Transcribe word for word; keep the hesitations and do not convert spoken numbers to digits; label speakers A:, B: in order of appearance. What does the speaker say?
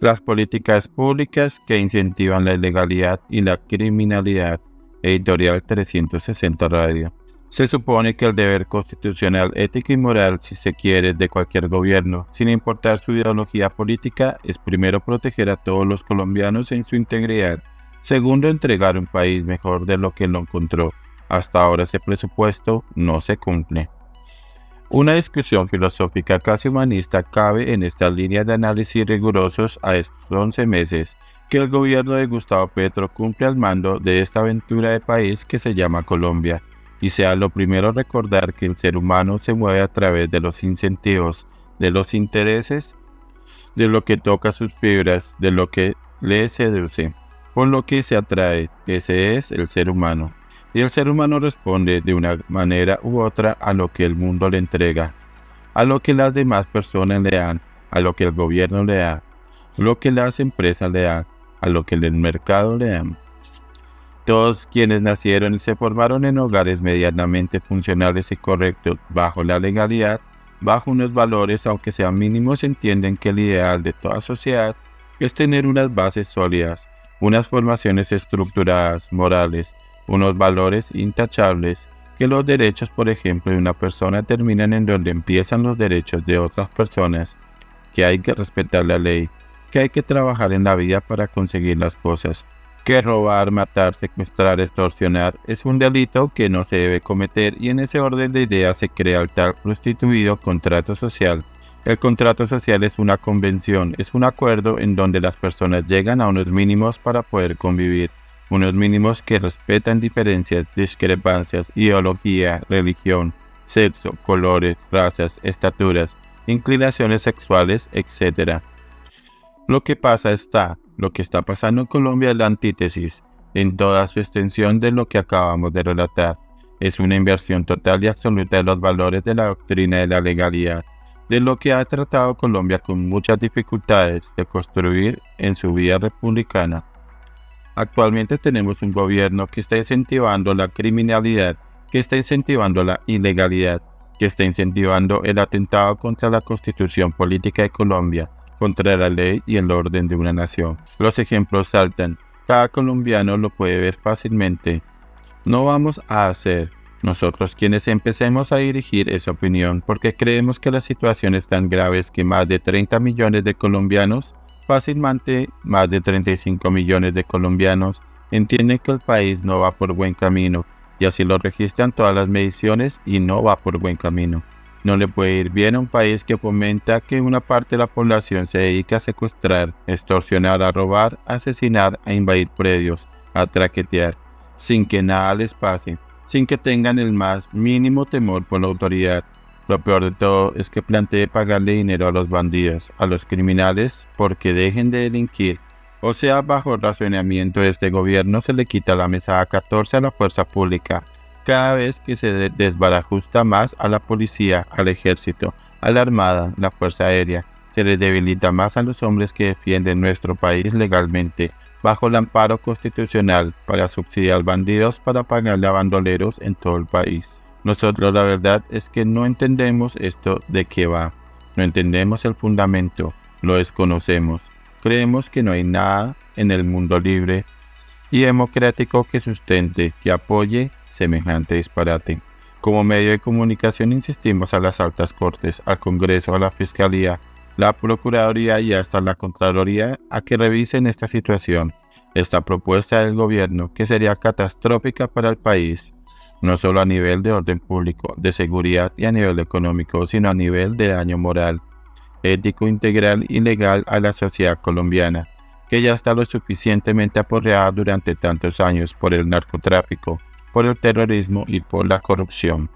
A: Las políticas públicas que incentivan la ilegalidad y la criminalidad. Editorial trescientos sesenta Radio. Se supone que el deber constitucional, ético y moral, si se quiere, de cualquier gobierno, sin importar su ideología política, es primero proteger a todos los colombianos en su integridad. Segundo, entregar un país mejor de lo que lo encontró. Hasta ahora ese presupuesto no se cumple. Una discusión filosófica casi humanista cabe en estas líneas de análisis rigurosos a estos once meses que el gobierno de Gustavo Petro cumple al mando de esta aventura de país que se llama Colombia, y sea lo primero recordar que el ser humano se mueve a través de los incentivos, de los intereses, de lo que toca sus fibras, de lo que le seduce, por lo que se atrae. Ese es el ser humano. Y el ser humano responde de una manera u otra a lo que el mundo le entrega, a lo que las demás personas le dan, a lo que el gobierno le da, a lo que las empresas le dan, a lo que el mercado le dan. Todos quienes nacieron y se formaron en hogares medianamente funcionales y correctos, bajo la legalidad, bajo unos valores aunque sean mínimos, entienden que el ideal de toda sociedad es tener unas bases sólidas, unas formaciones estructuradas, morales, unos valores intachables, que los derechos, por ejemplo, de una persona terminan en donde empiezan los derechos de otras personas, que hay que respetar la ley, que hay que trabajar en la vida para conseguir las cosas, que robar, matar, secuestrar, extorsionar es un delito que no se debe cometer, y en ese orden de ideas se crea el tal prostituido contrato social. El contrato social es una convención, es un acuerdo en donde las personas llegan a unos mínimos para poder convivir, unos mínimos que respetan diferencias, discrepancias, ideología, religión, sexo, colores, razas, estaturas, inclinaciones sexuales, etcétera. Lo que pasa está, lo que está pasando en Colombia es la antítesis, en toda su extensión de lo que acabamos de relatar. Es una inversión total y absoluta de los valores de la doctrina de la legalidad, de lo que ha tratado Colombia con muchas dificultades de construir en su vida republicana. Actualmente tenemos un gobierno que está incentivando la criminalidad, que está incentivando la ilegalidad, que está incentivando el atentado contra la Constitución política de Colombia, contra la ley y el orden de una nación. Los ejemplos saltan, cada colombiano lo puede ver fácilmente. No vamos a hacer nosotros quienes empecemos a dirigir esa opinión porque creemos que la situación es tan grave que más de treinta millones de colombianos, fácilmente más de treinta y cinco millones de colombianos, entienden que el país no va por buen camino, y así lo registran todas las mediciones y no va por buen camino. No le puede ir bien a un país que fomenta que una parte de la población se dedique a secuestrar, extorsionar, a robar, a asesinar, a invadir predios, a traquetear, sin que nada les pase, sin que tengan el más mínimo temor por la autoridad. Lo peor de todo es que plantee pagarle dinero a los bandidos, a los criminales, porque dejen de delinquir. O sea, bajo el razonamiento de este gobierno se le quita la mesada catorce a la fuerza pública, cada vez que se desbarajusta más a la policía, al ejército, a la armada, la fuerza aérea, se les debilita más a los hombres que defienden nuestro país legalmente, bajo el amparo constitucional, para subsidiar bandidos para pagarle a bandoleros en todo el país. Nosotros la verdad es que no entendemos esto de qué va, no entendemos el fundamento, lo desconocemos, creemos que no hay nada en el mundo libre y democrático que sustente, que apoye semejante disparate. Como medio de comunicación insistimos a las altas cortes, al Congreso, a la Fiscalía, la Procuraduría y hasta la Contraloría a que revisen esta situación, esta propuesta del gobierno que sería catastrófica para el país, no solo a nivel de orden público, de seguridad y a nivel económico, sino a nivel de daño moral, ético, integral y legal a la sociedad colombiana, que ya está lo suficientemente aporreada durante tantos años por el narcotráfico, por el terrorismo y por la corrupción.